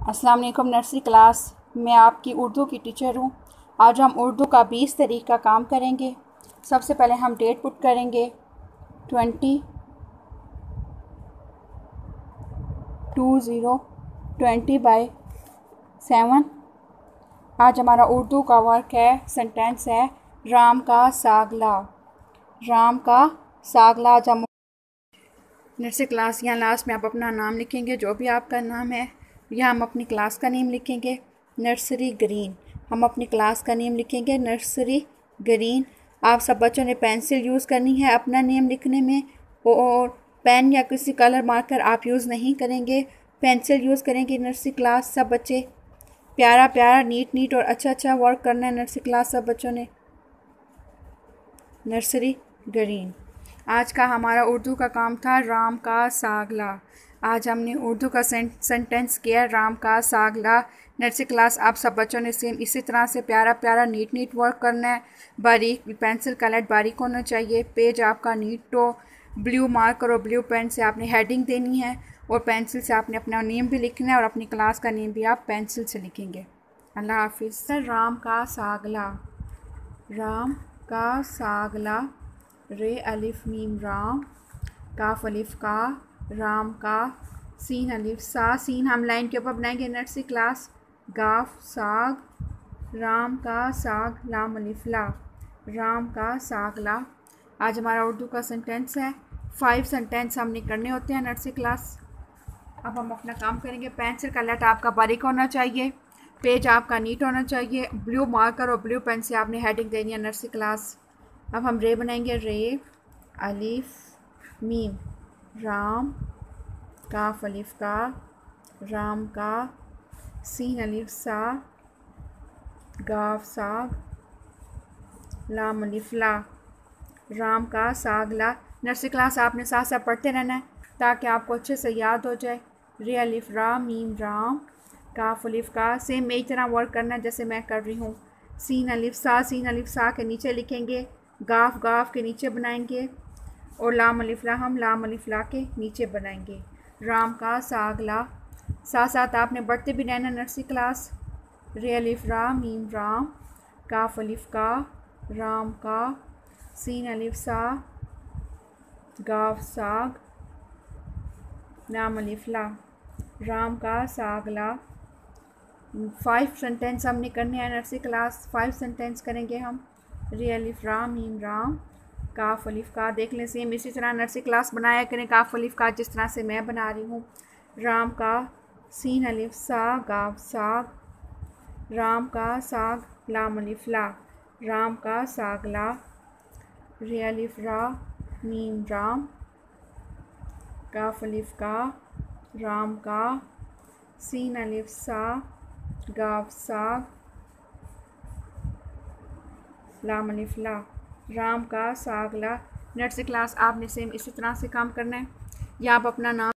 अस्सलाम वालेकुम nursery class. मैं आपकी उर्दू की टीचर हूँ। आज हम उर्दू का 20 तारीख का काम करेंगे। सबसे पहले हम डेट पुट करेंगे 20/7। आज हमारा उर्दू का वर्क है, सेंटेंस है राम का सागला। राम का सागला। आज हम नर्सरी क्लास यहाँ लास्ट में आप अपना नाम लिखेंगे, जो भी आपका नाम है। यहाँ हम अपनी क्लास का नेम लिखेंगे नर्सरी ग्रीन। हम अपनी क्लास का नेम लिखेंगे नर्सरी ग्रीन। आप सब बच्चों ने पेंसिल यूज़ करनी है अपना नेम लिखने में, और पेन या किसी कलर मार्कर आप यूज़ नहीं करेंगे, पेंसिल यूज़ करेंगे नर्सरी क्लास सब बच्चे। प्यारा प्यारा नीट और अच्छा वर्क करना है नर्सरी क्लास सब बच्चों ने। Nursery green. आज का हमारा उर्दू का काम था राम का सागला। आज हमने उर्दू का सेंटेंस किया राम का सागला। नर्सरी क्लास आप सब बच्चों ने सेम इसी तरह से प्यारा प्यारा नीट वर्क करना है। बारीक पेंसिल कलर बारीक होना चाहिए, पेज आपका नीट हो। ब्लू मार्कर और ब्लू पेन से आपने हेडिंग देनी है, और पेंसिल से आपने अपना नेम भी लिखना है, और अपनी क्लास का नेम भी आप पेंसिल से लिखेंगे। अल्लाह हाफिज़। राम का सागला। राम का सागला। रे अलिफ मीम राम। काफ अलिफ का। राम का। सीन अलिफ सा। सीन हम लाइन के ऊपर बनाएंगे नर्सरी क्लास। गाफ साग। राम का साग। लाम अलिफ ला। राम का सागला। आज हमारा उर्दू का सेंटेंस है। 5 सेंटेंस हमने करने होते हैं नर्सरी क्लास। अब हम अपना काम करेंगे। पेंसिल का लट आपका बारीक होना चाहिए, पेज आपका नीट होना चाहिए। ब्लू मार्कर और ब्लू पेन से आपने हेडिंग देनी है नर्सरी क्लास। अब हम रे बनाएंगे। रे अलिफ मीम राम। काफ अलिफ का। राम का। सीन अलिफ सा। गाफ साग। लाम अलिफ ला। राम का सागला। नर्सरी क्लास आपने साथ साथ पढ़ते रहना है ताकि आपको अच्छे से याद हो जाए। रे अलिफ रा मीम राम। काफ अलिफ का। सेम एक तरह वर्क करना है जैसे मैं कर रही हूँ। सीन अलिफ सा। सीन अलिफ सा के नीचे लिखेंगे। गाफ गाफ के नीचे बनाएंगे, और लाम अलिफ ला हम लाम अलिफ ला के नीचे बनाएंगे। राम का सागला। साथ साथ आपने बढ़ते भी रहना नर्सरी क्लास। रे अलिफ रा मीम राम। काफ अलिफ का। राम का। सीन अलिफ सा। गाफ साग। लाम अलिफ ला। राम का सागला। 5 सेंटेंस हमने करने हैं नर्सरी क्लास। 5 सेंटेंस करेंगे हम। रे अलिफ राम मीम राम। काफ अलिफ का। देख लें सेम इसी तरह नर्सरी क्लास बनाया करें काफ अलिफ का जिस तरह से मैं बना रही हूँ। राम का। सीन अलिफ सा। गाफ साग। राम का साग। लाम अलिफ ला। राम का सागला। रे अलिफ रा मीम राम। काफ अलिफ का। राम का। सीन अलिफ सा। गाफ साग। लाम अलिफ ला। राम का सागला। नर्सरी क्लास आपने सेम इसी तरह से काम करना है। या आप अपना नाम